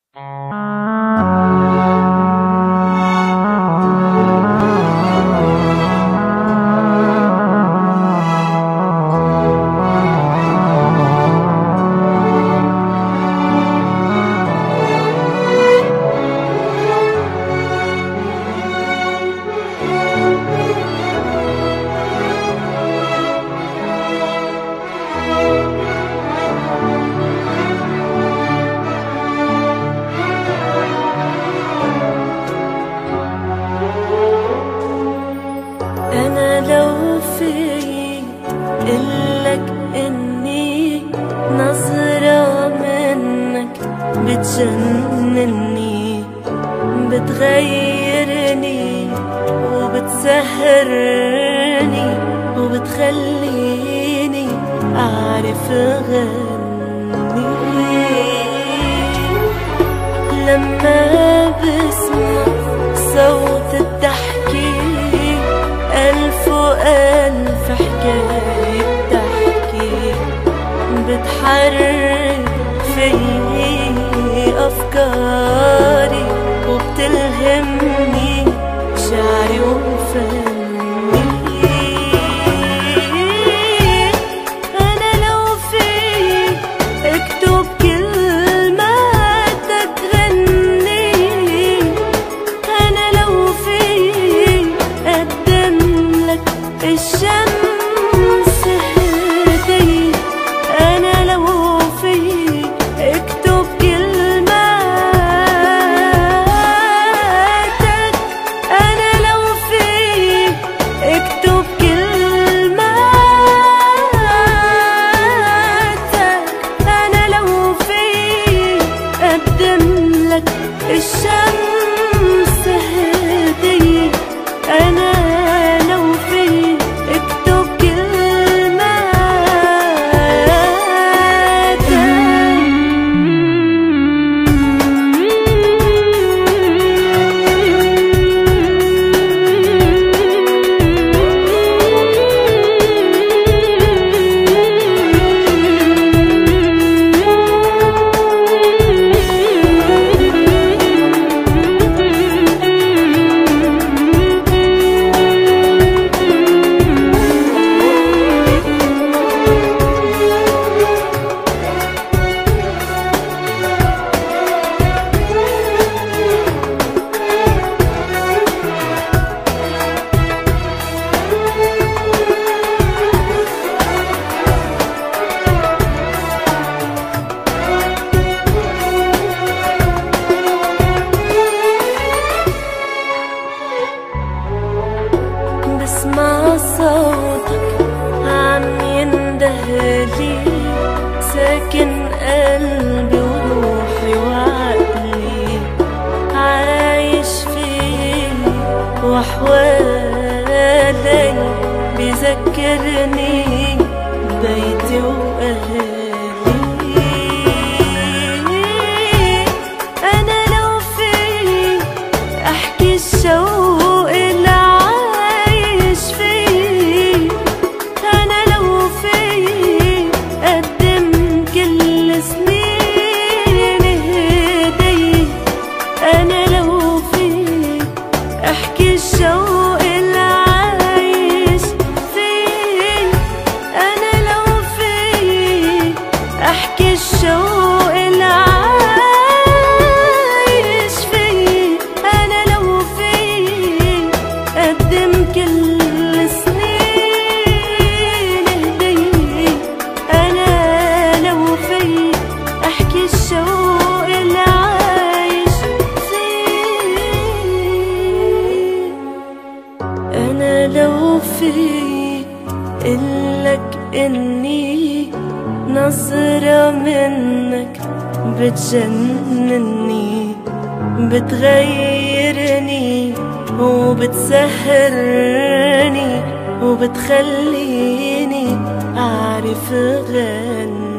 أنا لو في قلك إني نظرة منك بتجنني، بتغيرني وبتسهرني وبتخليني أعرف أغني. لما بسمع صوت الضحكة ألف وألف حكاية بتحكي، بتحرك فيي أفكاري وبتلهمني شعري وفني. أنا لو في أكتب كلماتك غني، أنا لو في أقدم لك الشمس هدي، أنا لو في اكتب كلماتك، أنا لو في اكتب كلماتك، أنا لو في أقدم لك الشمس هدي، أنا لو في اكتب بسمع صوتك عم يندهلي، ساكن قلبي وروحي وعقلي، عايش فيه وحوالي بيذكرني بيتي وأهلي. أنا لو في أحكي الشوق اللي عايش فيه، أنا لو في أقدم كل سنين هدي، أنا لو في أحكي الشوق اللي عايش فيه، أنا لو في أحكي الشوق اللي عايش فيه، أنا لو في أقدم كل سنين هدي، أنا لو في أحكي الشوق اللي عايش فيه. أنا لو في قلك إني نظرة منك بتجنني، بتغيرني وبتسهرني وبتخليني أعرف أغني.